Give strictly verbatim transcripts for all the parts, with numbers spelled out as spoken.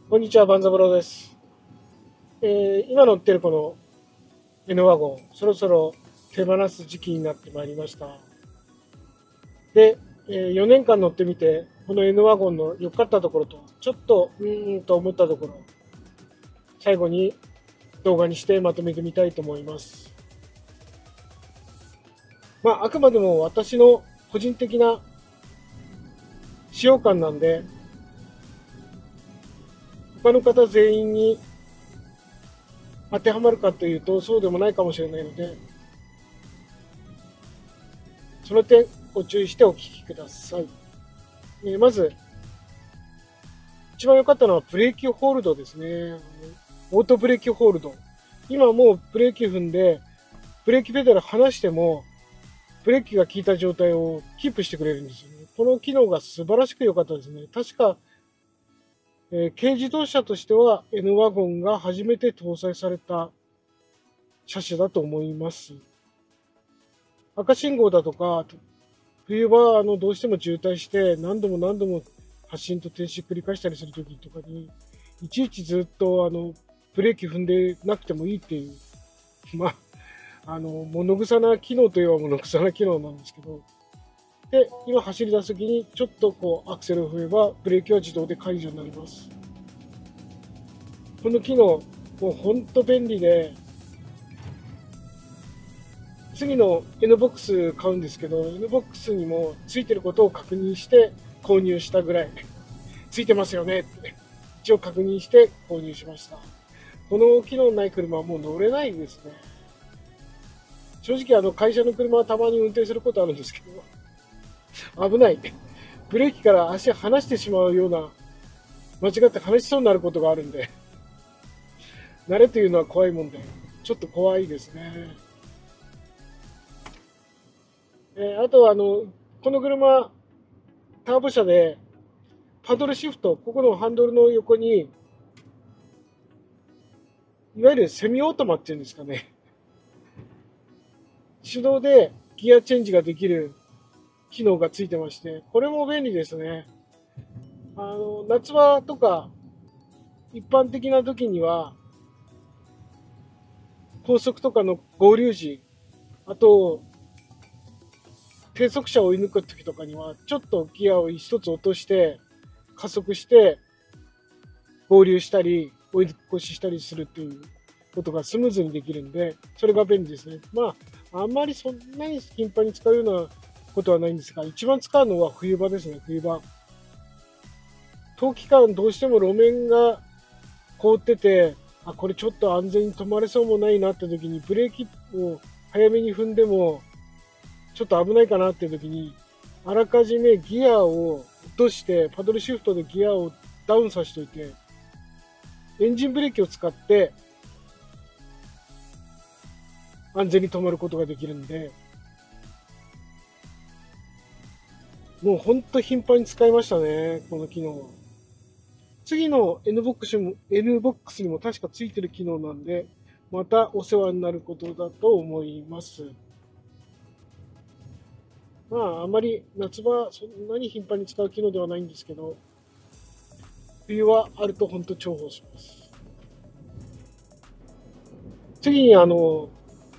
こんにちは、万三郎です。えー今乗ってるこの N ワゴン、そろそろ手放す時期になってまいりました。で、えーよねんかん乗ってみて、この N ワゴンの良かったところと、ちょっとうーんと思ったところ、最後に動画にしてまとめてみたいと思います。まあ、あくまでも私の個人的な使用感なんで、他の方全員に当てはまるかというと、そうでもないかもしれないので、その点ご注意してお聞きください。えーまず、一番良かったのはブレーキホールドですね。オートブレーキホールド。今もうブレーキ踏んで、ブレーキペダル離しても、ブレーキが効いた状態をキープしてくれるんですよね。この機能が素晴らしく良かったですね。確か、えー軽自動車としては N ワゴンが初めて搭載された車種だと思います。赤信号だとか、冬場あのどうしても渋滞して何度も何度も発進と停止繰り返したりするときとかに、いちいちずっとあのブレーキ踏んでなくてもいいっていう、まあ、あの物臭な機能といえば物臭な機能なんですけど、で、今走り出すときにちょっとこうアクセルを踏めばブレーキは自動で解除になります。この機能、もう本当便利で、次の N ボックス買うんですけど、N ボックスにもついてることを確認して購入したぐらい、ついてますよねって一応確認して購入しました。この機能ない車はもう乗れないですね。正直あの会社の車はたまに運転することあるんですけど、危ない。ブレーキから足離してしまうような、間違って離しそうになることがあるんで、慣れというのは怖いもんで、ちょっと怖いですね。えーあとはあの、この車、ターボ車で、パドルシフト、ここのハンドルの横に、いわゆるセミオートマっていうんですかね。手動でギアチェンジができる機能がついてまして、これも便利ですね。あの、夏場とか、一般的な時には、高速とかの合流時、あと、低速車を追い抜く時とかには、ちょっとギアを一つ落として、加速して、合流したり、追い越ししたりするっていうことがスムーズにできるんで、それが便利ですね。まあ、あんまりそんなに頻繁に使うようなことはないんですが、一番使うのは冬場ですね、冬場。冬期間どうしても路面が凍ってて、あ、これちょっと安全に止まれそうもないなって時に、ブレーキを早めに踏んでも、ちょっと危ないかなって時に、あらかじめギアを落として、パドルシフトでギアをダウンさせておいて、エンジンブレーキを使って安全に止まることができるんで、もうほんと頻繁に使いましたね、この機能。次の N ボックスにも、N ボックスにも確かついてる機能なんで、またお世話になることだと思います。まあ、あまり夏場そんなに頻繁に使う機能ではないんですけど、冬はあると本当重宝します。次にあの、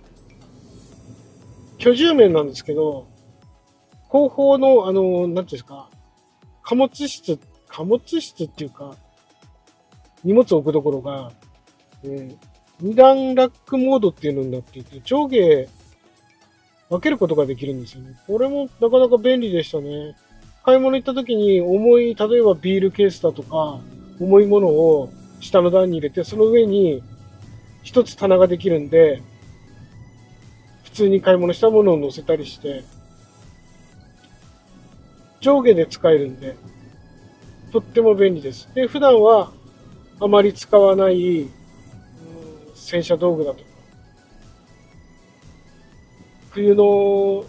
居住面なんですけど、後方のあの、なんていうんですか、貨物室、貨物室っていうか、荷物を置くところが、えー、二段ラックモードっていうのになっていて、上下分けることができるんですよね。これもなかなか便利でしたね。買い物行った時に重い、例えばビールケースだとか、重いものを下の段に入れて、その上に一つ棚ができるんで、普通に買い物したものを乗せたりして、上下で使えるんで、とっても便利です。で、普段はあまり使わない、うん、洗車道具だとか、冬の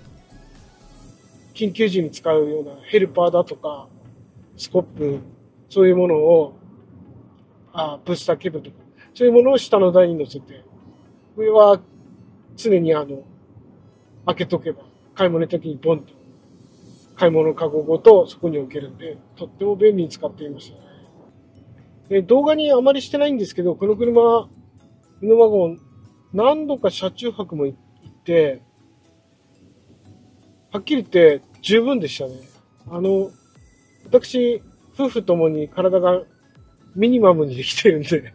緊急時に使うようなヘルパーだとか、スコップ、そういうものを、あ、ブースターケーブルとか、そういうものを下の台に乗せて、上は常にあの、開けとけば、買い物の時にボンと、買い物かごごとそこに置けるんで、とっても便利に使っていましたね。 え動画にあまりしてないんですけど、この車、イノワゴン、何度か車中泊も行って、はっきり言って十分でしたね。あの、私、夫婦ともに体がミニマムにできてるんで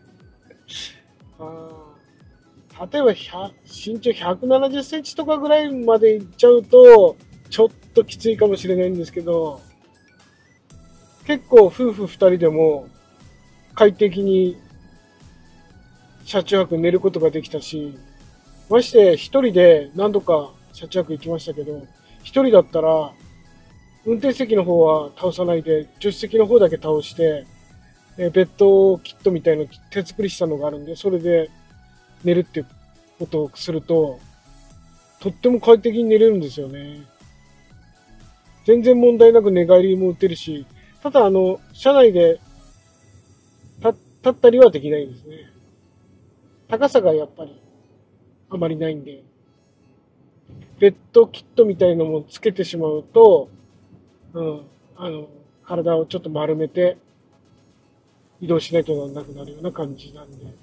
あ、例えば身長ひゃくななじゅっセンチとかぐらいまでいっちゃうと、ちょっときついかもしれないんですけど、結構夫婦二人でも快適に車中泊寝ることができたし、まして一人で何度か車中泊行きましたけど、一人だったら運転席の方は倒さないで、助手席の方だけ倒して、えベッドキットみたいの手作りしたのがあるんで、それで寝るってことをすると、とっても快適に寝れるんですよね。全然問題なく寝返りも打てるし、ただあの、車内で立ったりはできないんですね。高さがやっぱりあまりないんで、ベッドキットみたいのもつけてしまうと、うん、あの、体をちょっと丸めて移動しないとなくなるような感じなんで。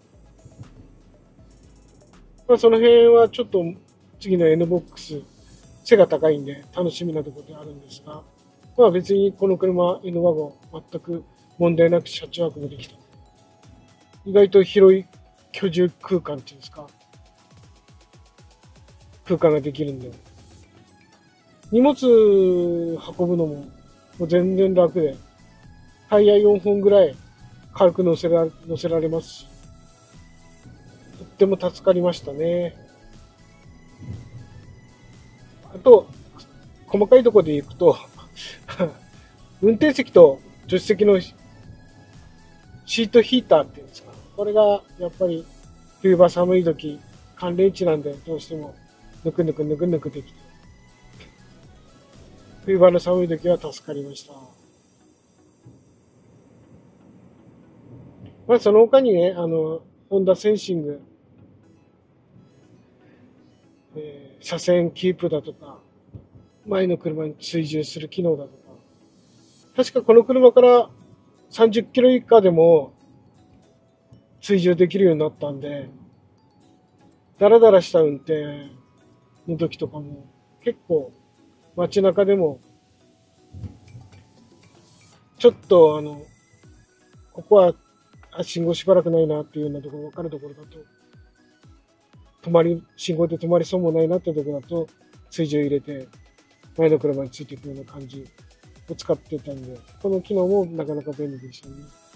まあその辺はちょっと次の N ボックス、背が高いんで楽しみなところであるんですが、まあ別にこの車、N ワゴン、全く問題なく車中泊もできた。意外と広い居住空間っていうんですか、空間ができるんで。荷物運ぶのももう全然楽で、タイヤよんほんぐらい軽く乗せら乗せられますし、とっても助かりましたね。あと、細かいところで行くと、運転席と助手席のシートヒーターっていうんですか、これがやっぱり冬場寒い時、寒冷地なんでどうしてもぬくぬくぬくぬくできて、冬場の寒い時は助かりました。まあその他にね、あの、ホンダセンシング、えー車線キープだとか、前の車に追従する機能だとか、確かこの車からさんじゅっキロ以下でも追従できるようになったんで、ダラダラした運転の時とかも結構街中でもちょっとあの、ここは信号しばらくないなっていうようなところ、わかるところだと、止まり、信号で止まりそうもないなってところだと、追従入れて前の車についていくような感じを使ってたんで、この機能もなかなか便利でしたね。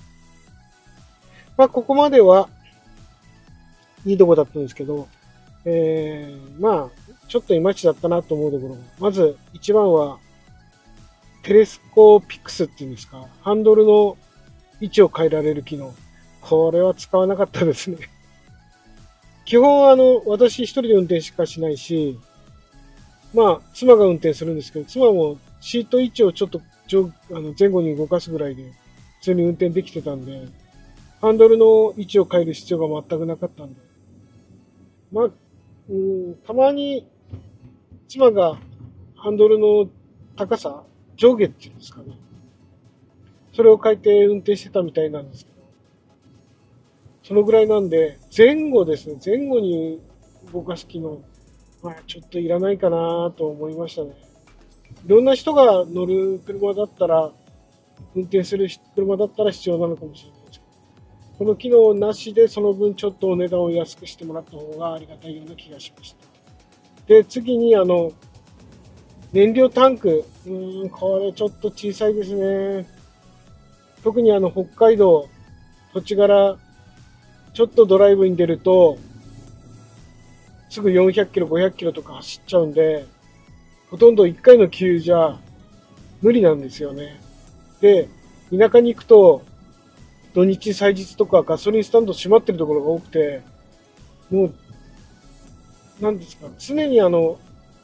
まあ、ここまではいいとこだったんですけど、えー、まあ、ちょっといまいちだったなと思うところ。まず、一番は、テレスコピクスっていうんですか、ハンドルの位置を変えられる機能。これは使わなかったですね。基本、あの、私一人で運転しかしないし、まあ、妻が運転するんですけど、妻もシート位置をちょっと上あの前後に動かすぐらいで、普通に運転できてたんで、ハンドルの位置を変える必要が全くなかったんで。まあ、うん、たまに妻がハンドルの高さ、上下っていうんですかね。それを変えて運転してたみたいなんですけど、そのぐらいなんで、前後ですね、前後に動かす機能、まあ、ちょっといらないかなと思いましたね。いろんな人が乗る車だったら、運転する車だったら必要なのかもしれないですけど、この機能なしでその分ちょっとお値段を安くしてもらった方がありがたいような気がしました。で、次にあの、燃料タンク。うーん、これちょっと小さいですね。特にあの、北海道、土地柄、ちょっとドライブに出ると、すぐよんひゃっキロ、ごひゃっキロとか走っちゃうんで、ほとんどいっかいの給油じゃ無理なんですよね。で、田舎に行くと、土日祭日とかガソリンスタンド閉まってるところが多くて、もう、なんですか、常にあの、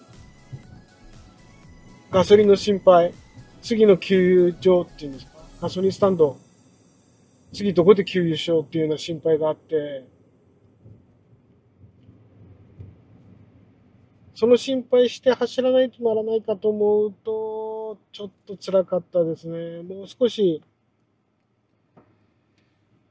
ガソリンの心配、次の給油場っていうんですか、ガソリンスタンド、次どこで給油しようっていうような心配があって、その心配して走らないとならないかと思うと、ちょっと辛かったですね。もう少し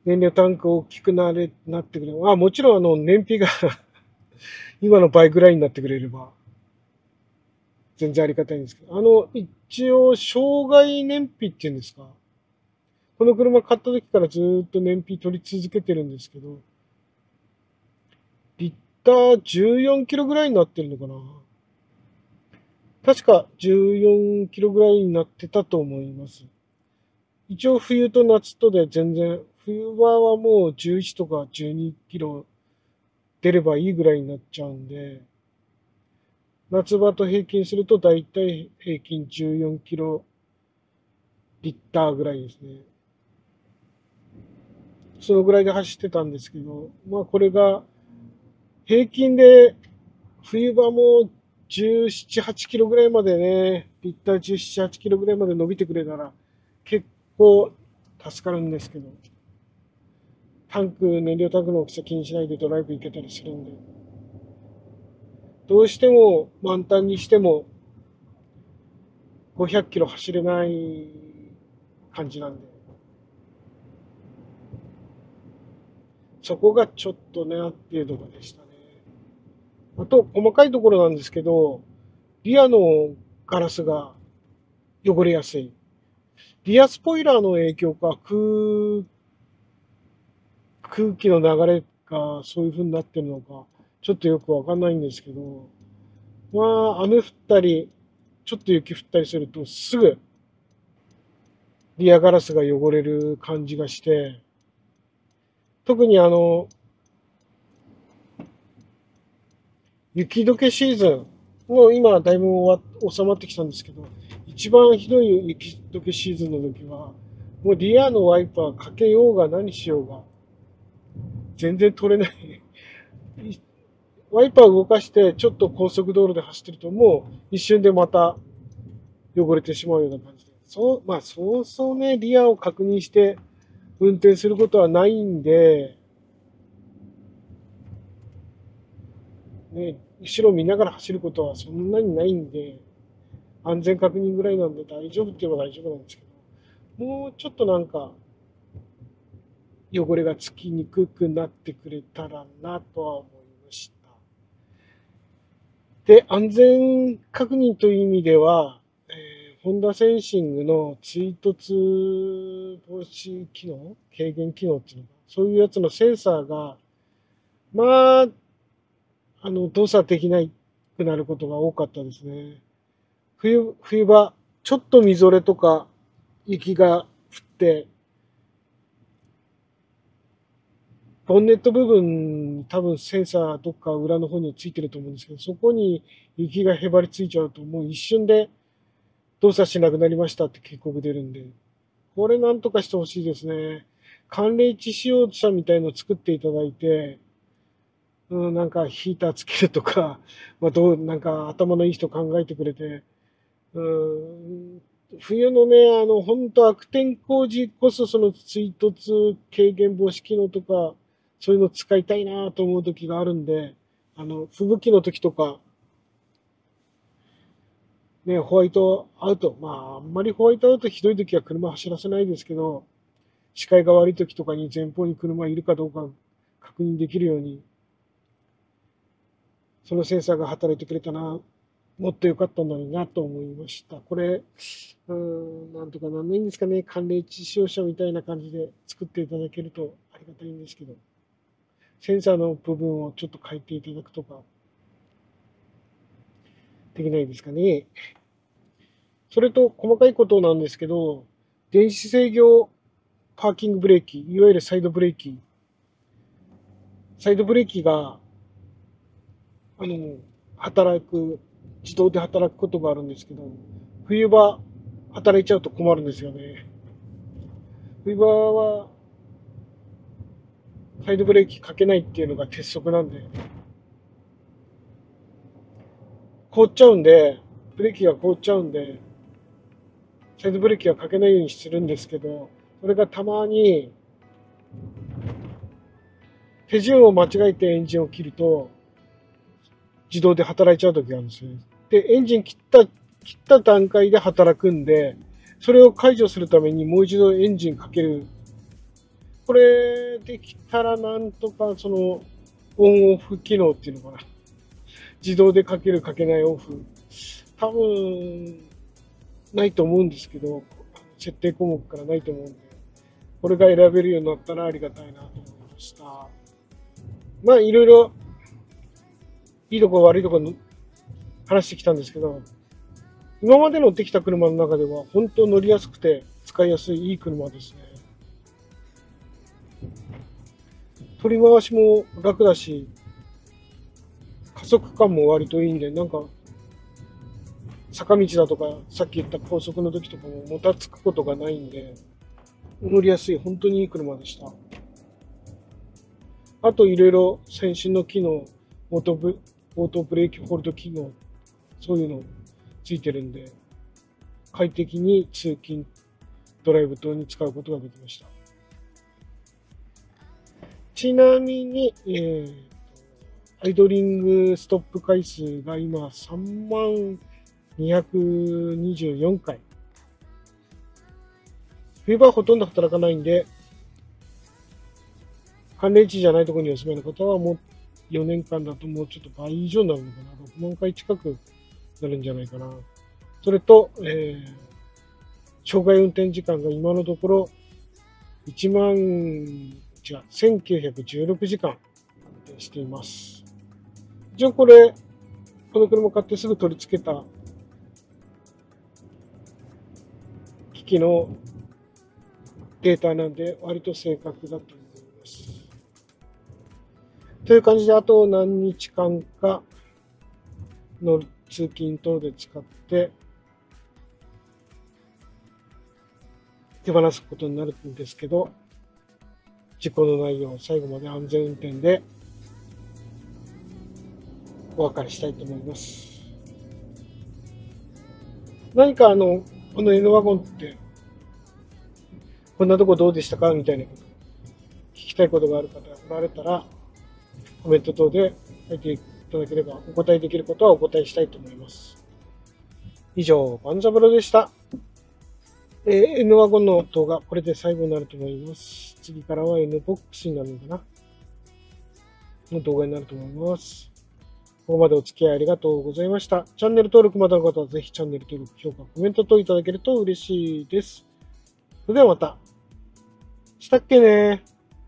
燃料タンク大きくなれ、なってくれる。あ、もちろんあの、燃費が今の倍ぐらいになってくれれば、全然ありがたいんですけど。あの、一応、障害燃費っていうんですか。この車買った時からずーっと燃費取り続けてるんですけど、リッターじゅうよんキロぐらいになってるのかな。確かじゅうよんキロぐらいになってたと思います。一応冬と夏とで全然、冬場はもうじゅういちとかじゅうにキロ出ればいいぐらいになっちゃうんで、夏場と平均するとだいたい平均じゅうよんキロリッターぐらいですね。そのぐらいで走ってたんですけど、まあこれが平均で冬場もじゅうなな、はちキロぐらいまでね、リッターじゅうなな、はちキロぐらいまで伸びてくれたら結構助かるんですけど、タンク、燃料タンクの大きさ気にしないでドライブ行けたりするんで、どうしても満タンにしてもごひゃくキロ走れない感じなんで、そこがちょっとね、っていうところでしたね。あと、細かいところなんですけど、リアのガラスが汚れやすい。リアスポイラーの影響か、空、空気の流れがそういう風になってるのか、ちょっとよくわかんないんですけど、まあ、雨降ったり、ちょっと雪降ったりすると、すぐリアガラスが汚れる感じがして、特にあの、雪解けシーズン、もう今だいぶ終わ収まってきたんですけど、一番ひどい雪解けシーズンの時は、もうリアのワイパーかけようが何しようが、全然取れない。ワイパー動かしてちょっと高速道路で走ってるともう一瞬でまた汚れてしまうような感じで。そう、まあそうそうね、リアを確認して運転することはないんで、ね、後ろ見ながら走ることはそんなにないんで、安全確認ぐらいなんで大丈夫って言えば大丈夫なんですけど、もうちょっとなんか汚れがつきにくくなってくれたらなとは思いました。で、安全確認という意味では、えー、ホンダセンシングの追突防止機能、軽減機能っていうのか、そういうやつのセンサーが、まあ、あの、動作できなくなることが多かったですね。冬、冬場、ちょっとみぞれとか雪が降って、ボンネット部分に多分センサーどっか裏の方についてると思うんですけど、そこに雪がへばりついちゃうともう一瞬で動作しなくなりましたって警告出るんで、これなんとかしてほしいですね。寒冷地使用車みたいのを作っていただいて、うん、なんかヒーターつけるとか、まあどう、なんか頭のいい人考えてくれて、うん、冬のね、あの、本当悪天候時こそその追突軽減防止機能とか、そういうの使いたいなと思う時があるんで、あの、吹雪の時とか、ね、ホワイトアウト、まあ、あんまりホワイトアウトひどい時は車走らせないですけど、視界が悪い時とかに前方に車いるかどうか確認できるように、そのセンサーが働いてくれたな、もっと良かったのになと思いました。これ、うーん、なんとかなんないんですかね。寒冷地使用車みたいな感じで作っていただけるとありがたいんですけど、センサーの部分をちょっと変えていただくとか、できないですかね。それと細かいことなんですけど、電子制御パーキングブレーキ、いわゆるサイドブレーキ。サイドブレーキが、あの、働く、自動で働くことがあるんですけど、冬場働いちゃうと困るんですよね。冬場はサイドブレーキかけないっていうのが鉄則なんで、凍っちゃうんで、ブレーキが凍っちゃうんで、サイドブレーキはかけないようにするんですけど、それがたまに手順を間違えてエンジンを切ると、自動で働いちゃう時があるんですよね。で、エンジン切った、切った段階で働くんで、それを解除するためにもう一度エンジンかけるこれできたらなんとかそのオンオフ機能っていうのかな。自動でかけるかけないオフ。多分、ないと思うんですけど、設定項目からないと思うんで、これが選べるようになったらありがたいなと思いました。まあいろいろ、いいとこ悪いとこ話してきたんですけど、今まで乗ってきた車の中では本当乗りやすくて使いやすいいい車ですね。取り回しも楽だし、加速感も割といいんで、なんか、坂道だとか、さっき言った高速の時とかももたつくことがないんで、乗りやすい、本当にいい車でした。あといろいろ先進の機能、オートブ、オートブレーキホールド機能、そういうのついてるんで、快適に通勤、ドライブ等に使うことができました。ちなみに、えー、アイドリングストップ回数が今さんまんにひゃくにじゅうよんかい。冬場はほとんど働かないんで、寒冷地じゃないところにお住まいの方はもうよねんかんだともうちょっと倍以上になるのかな。ろくまんかい近くなるんじゃないかな。それと、えー、障害運転時間が今のところいちまん、違う、せんきゅうひゃくじゅうろくじかん安定しています。一応これ、この車買ってすぐ取り付けた機器のデータなんで割と正確だと思います。という感じで、あと何日間かの通勤等で使って手放すことになるんですけど、事故のないよう最後まで安全運転でお別れしたいと思います。何かあの、この N ワゴンってこんなとこどうでしたかみたいなこと聞きたいことがある方がおられたらコメント等で書いていただければお答えできることはお答えしたいと思います。以上、バンザブロでした。えー、N ワゴンの動画、これで最後になると思います。次からは N ボックスになるのかなの動画になると思います。ここまでお付き合いありがとうございました。チャンネル登録まだの方はぜひチャンネル登録、評価、コメント等いただけると嬉しいです。それではまた。したっけね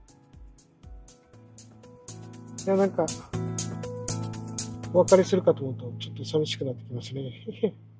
いや、なんか、お別れするかと思うとちょっと寂しくなってきますね。